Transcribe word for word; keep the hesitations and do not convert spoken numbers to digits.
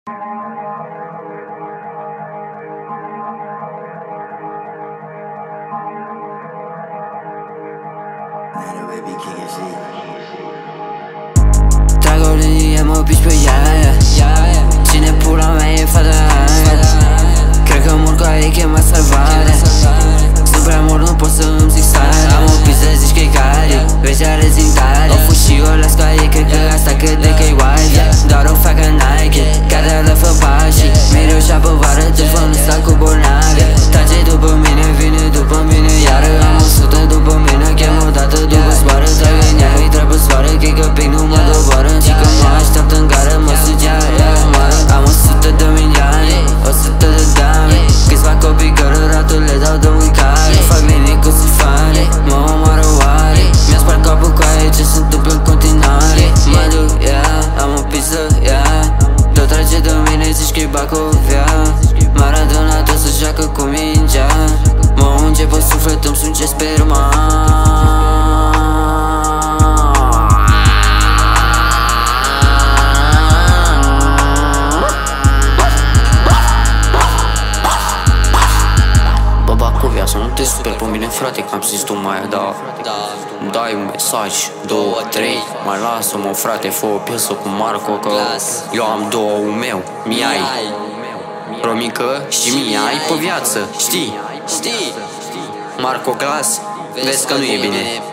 Trag o linie, mă piși pe ea, yeah. Cine pula mea e fata aia? Cred că murcoa e chemat salvare. Sunt prea mult, nu pot să îmi zic sare. Am o piză, zici că-i cari, vezi are zintare. O fut și o las coaie, cred că asta crede că-i wife. Doar o facă Nike, care dă fă pașii. Mereu și-apă vară, telefonul sta cu bolnave. Trage după mine, vine după mine iară. Am o sută după mine, chem o dată după zboară. Trag în ea, îi trag pe soară, cred că pic nu mă doboară. Și că mă așteaptă în gară, mă sugea, ea moară. Am o sută de milioane, o sută de dame. Câțiva copii cărora le dau de mâncare. Fac linii cu sifane, mă omoară oare. Mi-a spart capul cu aia, ce se întâmplă în continuare. Mă duc, yeah, am o piză, yeah. Tot trage de mine, zici că-i Bacovia. Maradona tot se joacă cu mingea. Mă unge pe suflet, îmi sunge sperma. Bacovia, să nu te super pe mine, frate, că am zis tu mai da. Îmi dai un mesaj, două, trei. Mai lasă-mă, frate, fă o piesă cu Marco, că eu am două meu, mi-ai. Romică și mi-ai pe viață, știi? Marco Glass, vezi că nu e bine.